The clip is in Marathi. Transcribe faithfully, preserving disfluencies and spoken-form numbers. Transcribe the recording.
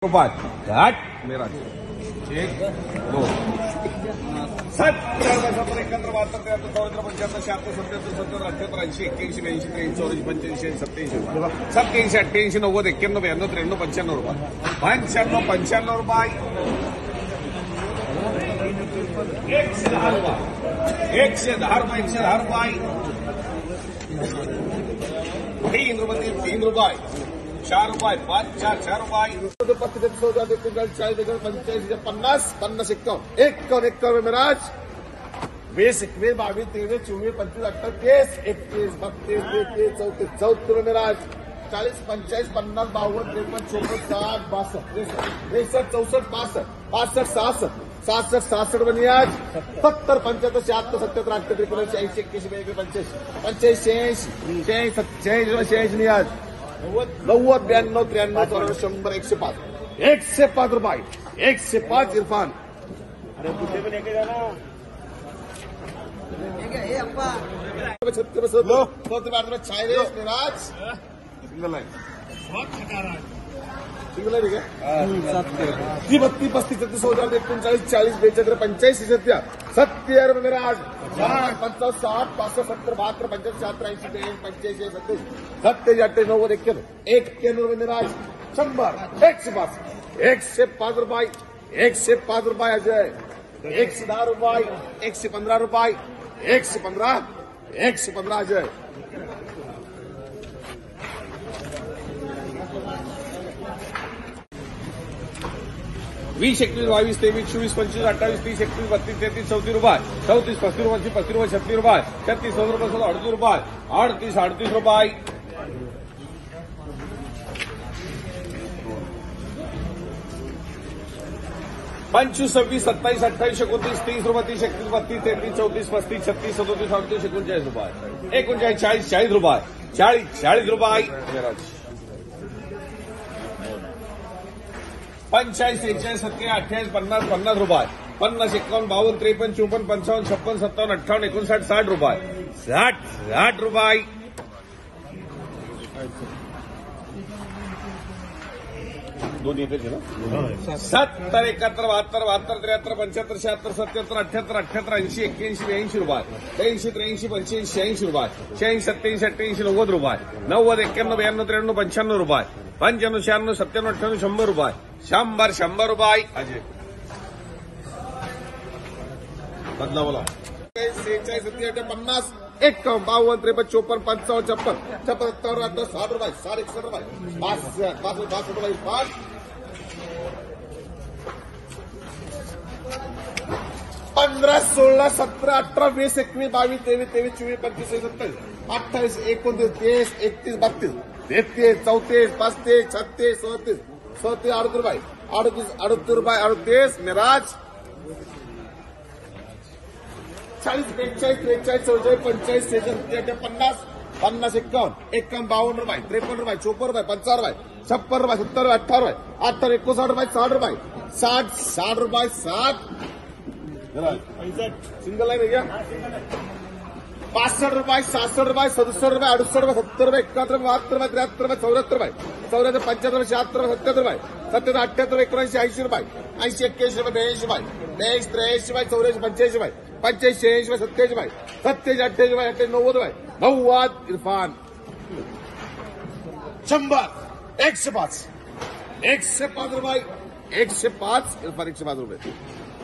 पाच आठ मेरा एक दोन सात सत्तर एकाहत्तर बहात्तर त्र्याहत्तर चौऱ्याहत्तर पंच्याहत्तर शहात्तर सत्याहत्तर सत्तर अठ्याहत्तर ऐंशी एक्क्याऐंशी ब्याऐंशी त्र्याऐंशी चौऱ्याऐंशी पंच्याऐंशी सत्याऐंशी सत्याऐंशी अठ्ठ्याऐंशी नव्वद एक्क्याण्णव ब्याण्णव त्र्याण्णव पंच्याण्णव रुपये पंच्याण्णव पंच्याण्णव रुपये एकशे दहा रुपये एकशे दहा रुपये एकशे दहा रुपये तीन रुपये तीन रुपये चार रुपये पाच चार चार रुपये पस्तीस चौदा एकोणचाळीस चाळीस पंचेचाळीस पन्नास पन्नास एक्कावन्न एक्कावन्न एक्कावन्न मिराज वीस एकवीस बावीस तेवीस चोवीस पंचवीस अठ्ठावीस एकतीस बत्तीस तेहतीस चौतीस चौतीस मिराज चाळीस पंचेचाळीस पन्नास बावन्न त्रेपन्न चौपन्न साठ बासष्ट त्रेसष्ट चौसष्ट पासष्ट पासष्ट सहासष्ट सहासष्ट सहासष्ट बनियाज सत्तर पंच्याहत्तर शहात्तर सत्याहत्तर अठ्ठ्याहत्तर एकोणऐंशी ऐंशी एक्क्याऐंशी ब्याऐंशी पंच्याऐंशी पंच्याऐंशी शहाऐंशी शहाऐंशी शहाऐंशी शहाऐंशी नियाज नव्वद ब्याण्णव त्र्याण्णव चौऱ्याण्णव शंभर एकशे पाच एकशे पाच रुपये एकशे पाच इरफान अरे कुठे पण एक छत्तीस छायरेश निराज सिंगल आहे सिंगल आहे ती बत्तीस पस्तीस छत्तीस चौदा एकोणचाळीस चाळीस बेचाळीस पंच्याऐंशी सत्या सत्तर मिराज पंचावन्न साठ पासष्ट सत्तर बहात्तर पंच्याहत्तर शहात्तर ऐंशी त्र्याऐंशी पंच्याऐंशी सत्तेचाळीस सत्तेचाळीस अठ्ठेचाळीस नव्वद एक्क्याण्णव एक्क्याण्णव मिराज शंभर एकशे पाच एकशे पाच रुपये एकशे पाच रुपये अजय एकशे दहा रुपये एकशे पंधरा रुपये एकशे पंधरा एकशे पंधरा अजय वीस एकवीस बावीस तेवीस चोवीस पंचवीस अठ्ठावीस तीस एकतीस बत्तीस तेहतीस चौतीस रुपये चौतीस पस्तीस रुपये पस्तीस रुपये छत्तीस रुपये छत्तीस चौदा रुपये सोळा अडतीस रुपये अडतीस अडतीस रुपये पंचवीस सव्वीस सत्तावीस अठ्ठावीस एकोणतीस तीस रुपये तीस एकतीस बत्तीस तेहतीस चौतीस पस्तीस छत्तीस सदोतीस अडतीस एकोणचाळीस रुपये एकोणचाळीस चाळीस चाळीस रुपये चाळीस चाळीस रुपये पंचाळीस त्रेचाळीस सत्तेचाळीस अठ्ठावीस पन्नास पन्नास रुपये पन्नास एकावन्न बावन्न त्रेपन्न चोपन्न पंचावन्न छप्पन सत्तावन्न अठ्ठावन्न एकोणसाठ साठ रुपये साठ साठ रुपये दोन येते ना सत्तर एकाहत्तर बहात्तर बहात्तर त्र्याहत्तर पंच्याहत्तर शहात्तर सत्याहत्तर अठ्याहत्तर अठ्याहत्तर ऐंशी एक्क्याऐंशी ब्याऐंशी रुपये त्र्याऐंशी त्र्याऐंशी पंच्याऐंशी शहाऐंशी रुपये शहाऐंशी सत्याऐंशी अठ्ठ्याऐंशी नव्वद रुपये नव्वद एक्क्याण्णव ब्याण्णव त्र्याण्णव पंच्याण्णव रुपये पंच्याण्णव शहाण्णव सत्त्याण्णव अठ्ठ्याण्णव शंभर रुपये शंभर शंभर रुपये अजय बदला बोला सेहेचाळीस सत्तेचाळीस पन्नास एक्कावन्न बावन्न त्रेपन्न चोपन्न पंचावन्न छप्पन छप्पन सत्तावन्न अठ्ठावन्न साठ रुपये साठ एकसष्ट रुपये पाच पाच पाच रुपये पाच पंधरा सोळा सतरा अठरा वीस एकवीस बावीस तेवीस तेवीस चोवीस पंचवीस सत्तावीस अठ्ठावीस एकोणतीस तीस एकतीस बत्तीस तेहतीस चौतीस पस्तीस छत्तीस सदतीस सदतीस अडतीस रुपये अडतीस अडतीस रुपये अडतीस मिराज चाळीस बेचाळीस त्रेचाळीस चौचाळीस पंचाळीस सेहेचाळीस पन्नास पन्नास एक्कावन्न एक्कावन्न बावन्न रुपये त्रेपन्न रुपये चोपन्न रुपये पंचावन्न रुपये छप्पन रुपये सत्तर रुपये अठ्ठावन्न रुपये अठ्ठावन्न एकोणसाठ रुपये साठ रुपये साठ साठ रुपये साठ सिंगल आहे भैया पासष्ट रुपये सहासष्ट रुपये सदुसष्ट रुपये अडुसष्ट रुपये सत्तर रुपये एकाहत्तर रुपये बहात्तर रुपये त्र्याहत्तर रुपये चौऱ्याहत्तर रुपये चौऱ्याहत्तर पंच्याहत्तर रुपये शहात्तर रुपये सत्याहत्तर रुपये सत्याहत्तर अठ्याहत्तर एकोणऐंशी ऐंशी रुपये ऐंशी एक्क्याऐंशी रुपये ब्याऐंशी रुपये ब्याऐंशी त्र्याऐंशी रुपये चौऱ्याऐंशी पंच्याऐंशी रुपये पंच्याऐंशी शहाऐंशी रुपये सत्याऐंशी रुपये सत्याऐंशी अठ्ठ्याऐंशी रुपये अठ्ठ्याऐंशी नव्वद रुपये नव्वद इरफान शंभर एकशे पाच एकशे पाच रुपये एकशे पाच इरफान एकशे पाच रुपये